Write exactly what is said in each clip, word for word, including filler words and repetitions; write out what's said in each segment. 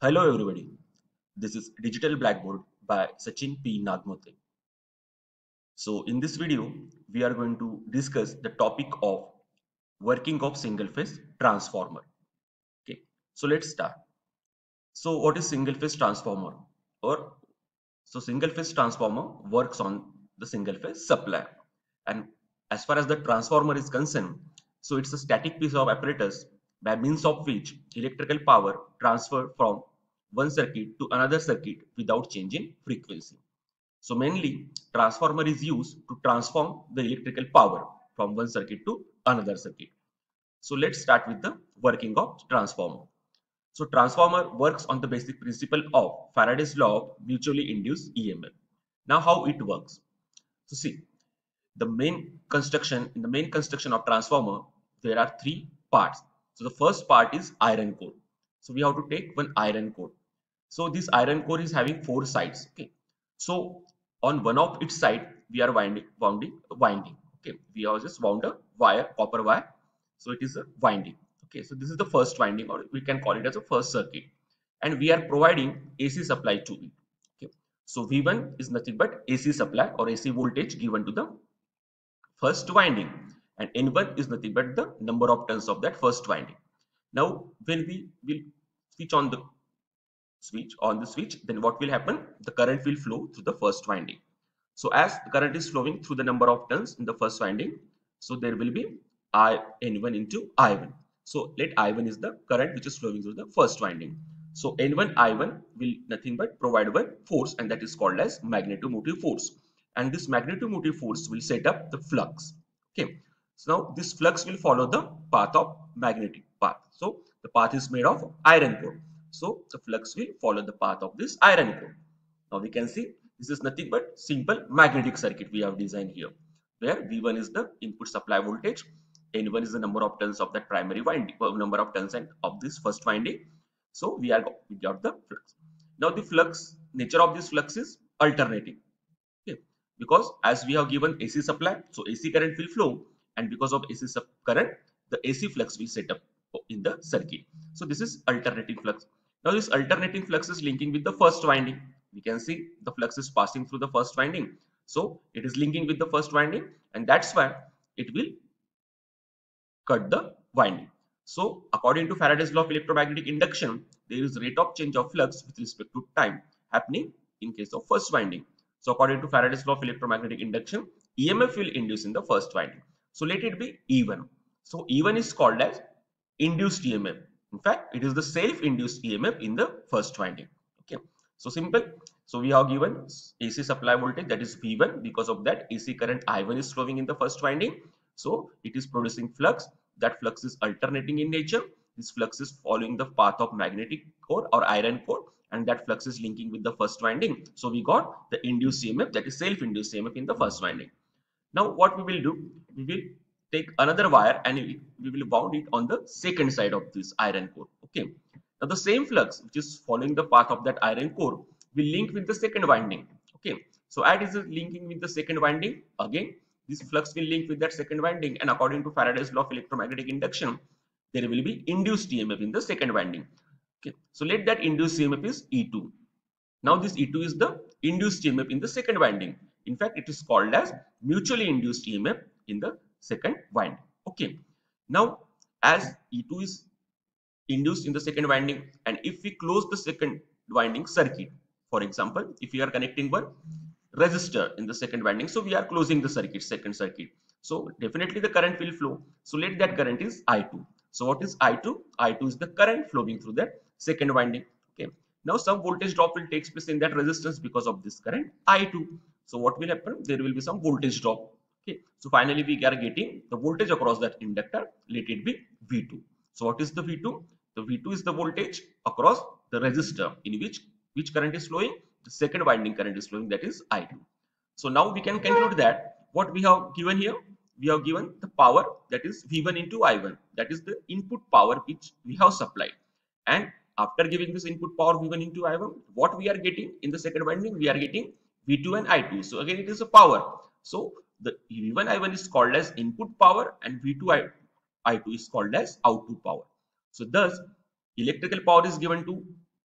Hello everybody, this is Digital Blackboard by Sachin P. Nagmote. So in this video, we are going to discuss the topic of working of single phase transformer. Okay, so let's start. So what is single phase transformer? Or so single phase transformer works on the single phase supply. And as far as the transformer is concerned, so it's a static piece of apparatus by means of which electrical power transfer from one circuit to another circuit without changing frequency. So mainly transformer is used to transform the electrical power from one circuit to another circuit. So let's start with the working of transformer. So transformer works on the basic principle of Faraday's law of mutually induced E M F. Now how it works? So see, the main construction in the main construction of transformer, there are three parts. So the first part is iron core. So we have to take one iron core. So this iron core is having four sides. Okay. So on one of its side, we are winding, wounding, winding. Okay. We have just wound a wire, copper wire. So it is a winding. Okay. So this is the first winding, or we can call it as a first circuit. And we are providing A C supply to it. Okay. So V one is nothing but A C supply or A C voltage given to the first winding, and N one is nothing but the number of turns of that first winding. Now when we will switch on the switch on the switch, then what will happen? The current will flow through the first winding. So as the current is flowing through the number of turns in the first winding, so there will be I N one into I one. So let I one is the current which is flowing through the first winding. So N one I one will nothing but provide one force, and that is called as magnetomotive force. And this magnetomotive force will set up the flux. Okay. So now this flux will follow the path of magnetic path. So the path is made of iron core. So the flux will follow the path of this iron core. Now we can see this is nothing but simple magnetic circuit we have designed here, where V one is the input supply voltage, N one is the number of turns of that primary winding, uh, number of turns and of this first winding. So we are we got the flux. Now the flux, nature of this flux is alternating. Okay, because as we have given A C supply, so A C current will flow, and because of A C current, the A C flux will set up in the circuit. So this is alternating flux. Now this alternating flux is linking with the first winding. We can see the flux is passing through the first winding. So it is linking with the first winding, and that's why it will cut the winding. So according to Faraday's law of electromagnetic induction, there is rate of change of flux with respect to time happening in case of first winding. So according to Faraday's law of electromagnetic induction, E M F will induce in the first winding. So let it be E one. So E one is called as induced E M F. In fact, it is the self-induced E M F in the first winding. Okay, so simple. So we have given A C supply voltage, that is V one. Because of that, A C current I one is flowing in the first winding. So it is producing flux. That flux is alternating in nature. This flux is following the path of magnetic core or iron core, and that flux is linking with the first winding. So we got the induced E M F, that is self-induced E M F in the first winding. Now what we will do, we will take another wire and we will wound it on the second side of this iron core. Okay. Now the same flux which is following the path of that iron core will link with the second winding. Okay. So as it is linking with the second winding, again this flux will link with that second winding, and according to Faraday's law of electromagnetic induction, there will be induced E M F in the second winding. Okay. So let that induced E M F is E two. Now this E two is the induced E M F in the second winding. In fact, it is called as mutually induced E M F in the second winding. Okay. Now as E two is induced in the second winding, and if we close the second winding circuit, for example, if we are connecting one resistor in the second winding, so we are closing the circuit, second circuit. So definitely the current will flow. So let that current is I two. So what is I two? I two is the current flowing through that second winding. Okay. Now some voltage drop will take place in that resistance because of this current I two. So what will happen? There will be some voltage drop. Okay. So finally we are getting the voltage across that inductor. Let it be V two. So what is the V two? The V two is the voltage across the resistor in which which current is flowing? The second winding current is flowing, that is I two. So now we can conclude that what we have given here, we have given the power, that is V one into I one, that is the input power which we have supplied. And after giving this input power V one into I one, what we are getting in the second winding, we are getting V two and I two. So again it is a power. So the V one I one is called as input power, and V two I two is called as output power. So thus electrical power is given to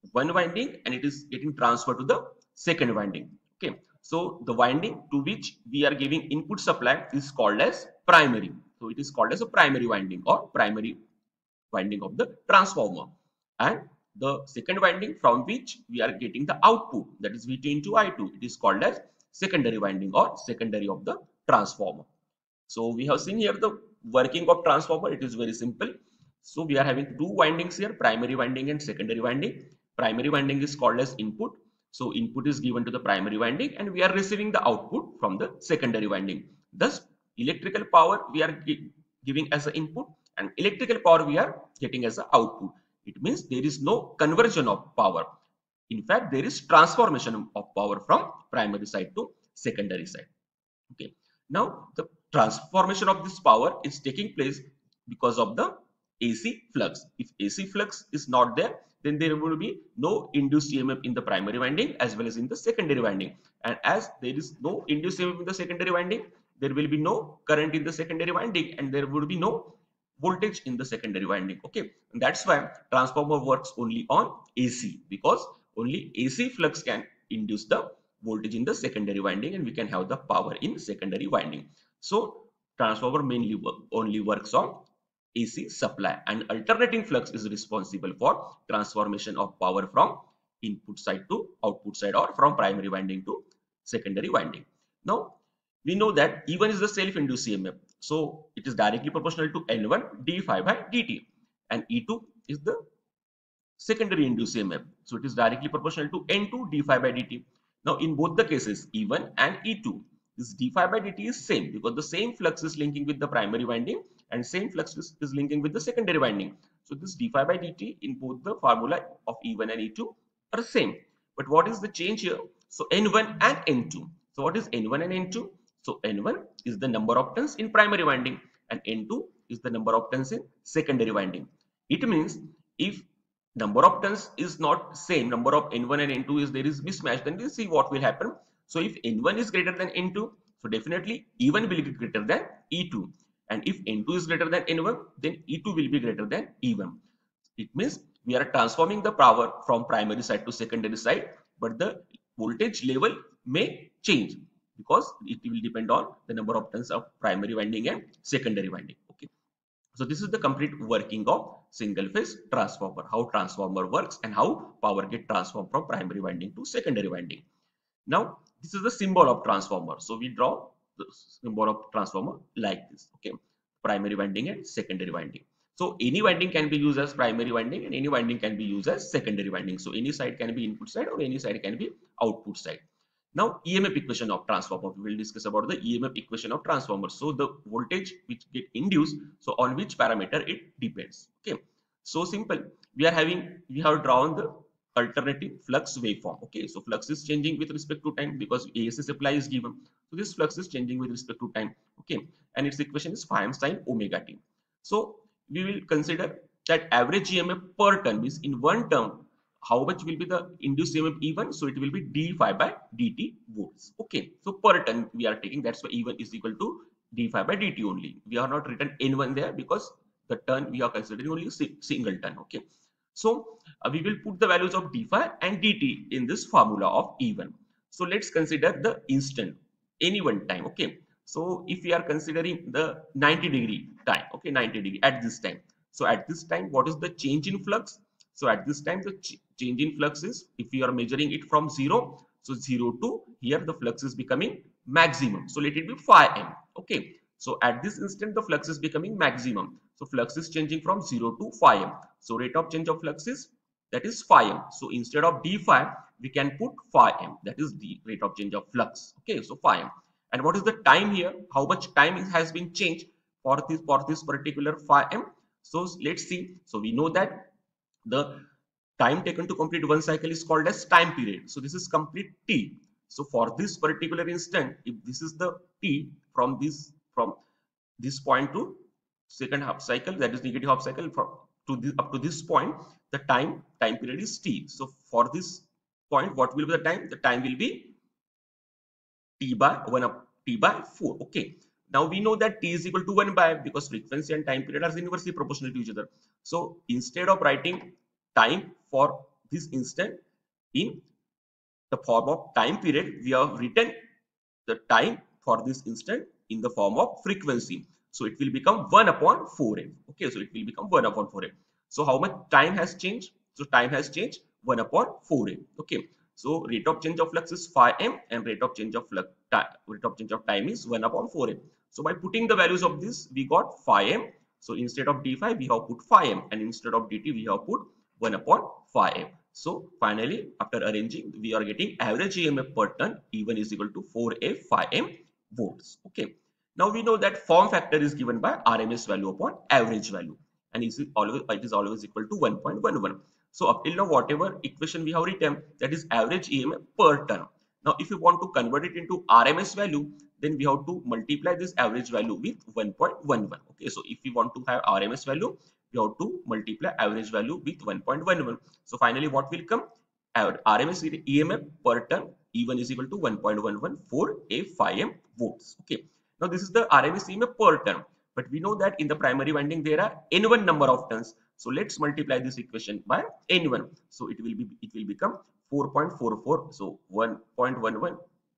one winding and it is getting transferred to the second winding. Okay, so the winding to which we are giving input supply is called as primary. So it is called as a primary winding or primary winding of the transformer, and the second winding from which we are getting the output, that is V two into I two, it is called as secondary winding or secondary of the transformer. So we have seen here the working of transformer. It is very simple. So we are having two windings here, primary winding and secondary winding. Primary winding is called as input. So input is given to the primary winding and we are receiving the output from the secondary winding. Thus electrical power we are giving as an input and electrical power we are getting as an output. It means there is no conversion of power. In fact, there is transformation of power from primary side to secondary side. Okay. Now the transformation of this power is taking place because of the A C flux. If A C flux is not there, then there will be no induced E M F in the primary winding as well as in the secondary winding. And as there is no induced E M F in the secondary winding, there will be no current in the secondary winding and there would be no voltage in the secondary winding. Okay, and that's why transformer works only on A C, because only A C flux can induce the voltage in the secondary winding and we can have the power in secondary winding. So transformer mainly work, only works on A C supply, and alternating flux is responsible for transformation of power from input side to output side or from primary winding to secondary winding. Now we know that E one is the self-induced E M F. So it is directly proportional to N one d phi by dt, and E two is the secondary induced E M F. So it is directly proportional to N two d phi by dt. Now in both the cases, E one and E two, this d phi by dt is same because the same flux is linking with the primary winding and same flux is, is linking with the secondary winding. So this d phi by dt in both the formula of E one and E two are same. But what is the change here? So N one and N two. So what is N one and N two? So N one is the number of turns in primary winding and N two is the number of turns in secondary winding. It means if number of turns is not same, number of N one and N two is there is mismatch, then we'll see what will happen. So if N one is greater than N two, so definitely E one will be greater than E two, and if N two is greater than N one, then E two will be greater than E one. It means we are transforming the power from primary side to secondary side, but the voltage level may change because it will depend on the number of turns of primary winding and secondary winding. Okay. So this is the complete working of single phase transformer, how transformer works and how power get transformed from primary winding to secondary winding. Now this is the symbol of transformer. So we draw the symbol of transformer like this. Okay, primary winding and secondary winding. So any winding can be used as primary winding and any winding can be used as secondary winding. So any side can be input side or any side can be output side. Now E M F equation of transformer, we will discuss about the E M F equation of transformer. So the voltage which get induced, so on which parameter it depends. Okay, so simple. We are having, we have drawn the alternating flux waveform. Okay, so flux is changing with respect to time because A C supply is given. So this flux is changing with respect to time. Okay, and its equation is phi m sine omega t. So we will consider that average E M F per turn means in one term how much will be the induced E M F E one? So it will be d phi by dt volts. Okay, so per turn we are taking, that's why E one is equal to d phi by dt only. We are not written N one there because the turn we are considering only single turn. Okay, so uh, we will put the values of d phi and dt in this formula of E one. So let's consider the instant, any one time. Okay, so if we are considering the ninety degree time, okay, ninety degree at this time. So at this time, what is the change in flux? So at this time, the ch change in flux is, if we are measuring it from zero, so zero to here, the flux is becoming maximum. So let it be phi m. Okay. So at this instant, the flux is becoming maximum. So flux is changing from zero to phi m. So rate of change of flux is, that is phi m. So instead of d phi, we can put phi m. That is the rate of change of flux. Okay. So phi m. And what is the time here? How much time has been changed for this for this particular phi m? So let's see. So we know that the time taken to complete one cycle is called as time period. So this is complete T. So for this particular instant, if this is the T from this from this point to second half cycle, that is negative half cycle, from to this up to this point, the time time period is T. So for this point, what will be the time? The time will be T by one up T by four. Okay. Now we know that T is equal to one by, because frequency and time period are inversely proportional to each other. So instead of writing time for this instant in the form of time period. We have written the time for this instant in the form of frequency. So it will become one upon four f. Okay, so it will become one upon four f. So how much time has changed? So time has changed one upon four f. Okay, so rate of change of flux is five m and rate of change of flux time, rate of change of time is one upon four f. So by putting the values of this, we got five m. So instead of d five, we have put five m, and instead of dt, we have put one upon five m. So finally, after arranging, we are getting average E M F per turn E one is equal to four A five M volts. Okay. Now we know that form factor is given by R M S value upon average value, and is always it is always equal to one point one one. So up till now, whatever equation we have written, that is average E M F per turn. Now, if you want to convert it into R M S value, then we have to multiply this average value with one point one one. Okay. So if we want to have R M S value, we have to multiply average value with one point one one. So finally, what will come? R M S E M F per turn E one is equal to one point one one four A five M volts. Okay. Now this is the R M S E M F per turn, but we know that in the primary winding there are N one number of turns. So let's multiply this equation by N one. So it will be it will become four point four four. So one point one one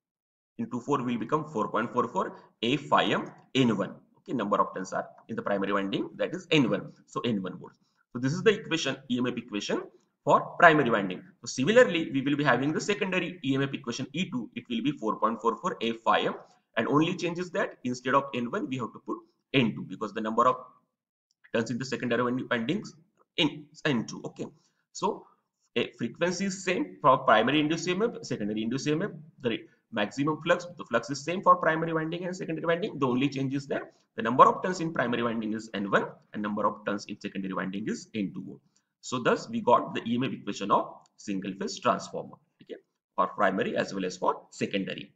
into four will become four point four four A five M N one. Okay, number of turns are in the primary winding, that is N one. So N one volts. So this is the equation, E M F equation for primary winding. So similarly, we will be having the secondary E M F equation E two. It will be four point four four A five M, and only change is that instead of N one, we have to put N two, because the number of turns in the secondary windings in N two. Okay. So a frequency is same for primary induced E M F, secondary induced E M F. The maximum flux, the flux is same for primary winding and secondary winding. The only change is that the number of turns in primary winding is N one and number of turns in secondary winding is N two. So thus we got the E M F equation of single phase transformer, okay, for primary as well as for secondary.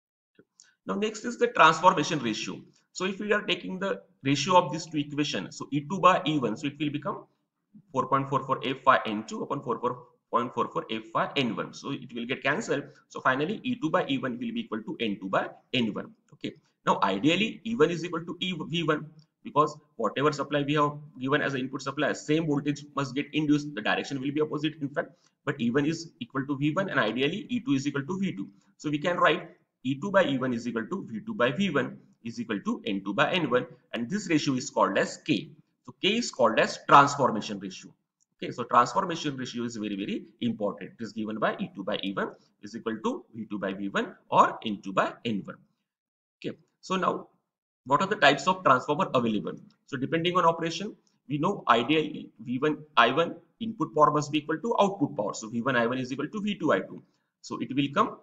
Now next is the transformation ratio. So if we are taking the ratio of these two equations, so E two by E one, so it will become four point four four F five N two upon forty-four point four four F five N one. So it will get cancelled. So finally E two by E one will be equal to N two by N one. Okay. Now ideally E one is equal to E V one, because whatever supply we have given as an input supply, same voltage must get induced. The direction will be opposite in fact, but E one is equal to V one and ideally E two is equal to V two. So we can write E two by E one is equal to V two by V one is equal to N two by N one, and this ratio is called as K. So K is called as transformation ratio. Okay, so transformation ratio is very, very important. It is given by E two by E one is equal to V two by V one or N two by N one. Okay, so now what are the types of transformer available? So depending on operation, we know ideally V one I one input power must be equal to output power. So V one I one is equal to V two I two. So it will come.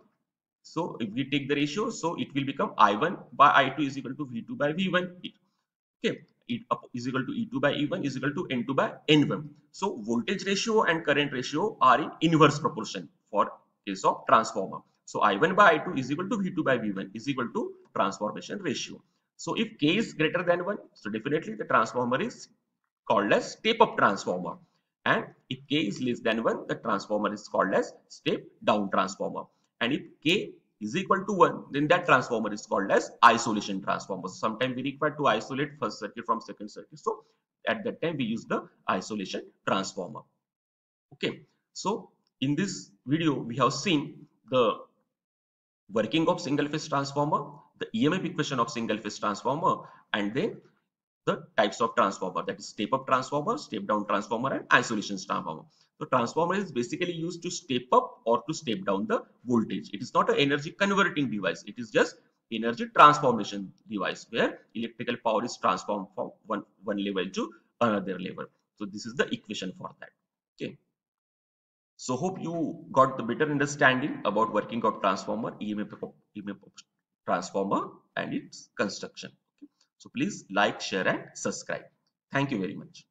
So if we take the ratio, so it will become I one by I two is equal to V two by V one. Okay, it is equal to E two by E one is equal to N two by N one. So voltage ratio and current ratio are in inverse proportion for case of transformer. So I one by I two is equal to V two by V one is equal to transformation ratio. So if K is greater than one, so definitely the transformer is called as step up transformer. And if K is less than one, the transformer is called as step down transformer. And if K is equal to one, then that transformer is called as isolation transformer. So sometimes we require to isolate first circuit from second circuit. So at that time we use the isolation transformer. Okay. So in this video we have seen the working of single phase transformer, the E M F equation of single phase transformer, and then the types of transformer, that is step up transformer, step down transformer, and isolation transformer. So transformer is basically used to step up or to step down the voltage. It is not an energy converting device. It is just energy transformation device where electrical power is transformed from one, one level to another level. So this is the equation for that. Okay. So hope you got the better understanding about working of transformer, E M F, E M F transformer and its construction. Okay. So please like, share and subscribe. Thank you very much.